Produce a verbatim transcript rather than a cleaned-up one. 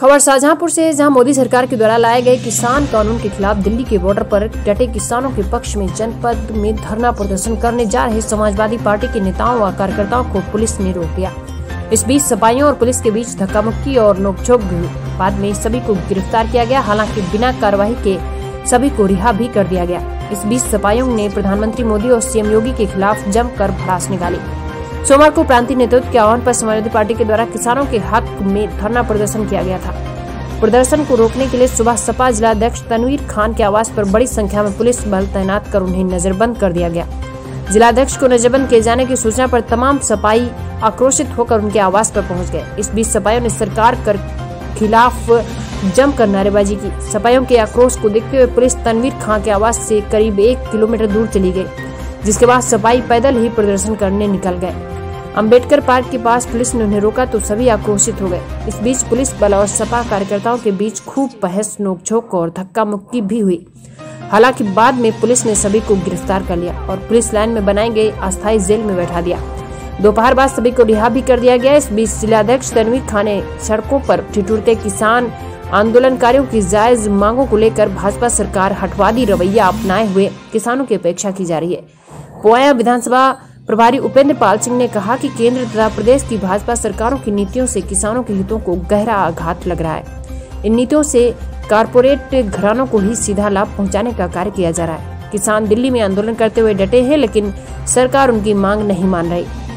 खबर शाहजहांपुर से, जहां मोदी सरकार के द्वारा लाए गए किसान कानून के खिलाफ दिल्ली के बॉर्डर पर डटे किसानों के पक्ष में जनपद में धरना प्रदर्शन करने जा रहे समाजवादी पार्टी के नेताओं व कार्यकर्ताओं को पुलिस ने रोक दिया। इस बीच सपाइयों और पुलिस के बीच धक्का मुक्की और नोकझोंक हुई। बाद में सभी को गिरफ्तार किया गया, हालांकि बिना कार्रवाई के सभी को रिहा भी कर दिया गया। इस बीच सपाइयों ने प्रधानमंत्री मोदी और सीएम योगी के खिलाफ जमकर भड़ास निकाली। सोमवार को प्रांतीय नेतृत्व के आह्वान पर समाजवादी पार्टी के द्वारा किसानों के हक में धरना प्रदर्शन किया गया था। प्रदर्शन को रोकने के लिए सुबह सपा जिलाध्यक्ष तनवीर खान के आवास पर बड़ी संख्या में पुलिस बल तैनात कर उन्हें नजरबंद कर दिया गया। जिलाध्यक्ष को नजरबंद किए जाने की सूचना पर तमाम सपाई आक्रोशित होकर उनके आवास पर पहुंच गए। इस बीच सपाइयों ने सरकार के खिलाफ जमकर नारेबाजी की। सपाइयों के आक्रोश को देखते हुए पुलिस तनवीर खान के आवास से करीब एक किलोमीटर दूर चली गई, जिसके बाद सपाई पैदल ही प्रदर्शन करने निकल गए। अंबेडकर पार्क के पास पुलिस ने उन्हें रोका तो सभी आक्रोशित हो गए। इस बीच पुलिस बल और सपा कार्यकर्ताओं के बीच खूब बहस, नोकझोंक और धक्का मुक्की भी हुई। हालांकि बाद में पुलिस ने सभी को गिरफ्तार कर लिया और पुलिस लाइन में बनाई गई अस्थायी जेल में बैठा दिया। दोपहर बाद सभी को रिहा भी कर दिया गया। इस बीच जिलाध्यक्ष तनवीर खान ने सड़कों पर ठिठुरते किसान आंदोलनकारियों की जायज मांगों को लेकर भाजपा सरकार हटवादी रवैया अपनाए हुए किसानों की अपेक्षा की जा रही है। पोया विधानसभा प्रभारी उपेंद्र पाल सिंह ने कहा कि केंद्र तथा प्रदेश की भाजपा सरकारों की नीतियों से किसानों के हितों को गहरा आघात लग रहा है। इन नीतियों से कारपोरेट घरानों को ही सीधा लाभ पहुंचाने का कार्य किया जा रहा है। किसान दिल्ली में आंदोलन करते हुए डटे हैं, लेकिन सरकार उनकी मांग नहीं मान रही।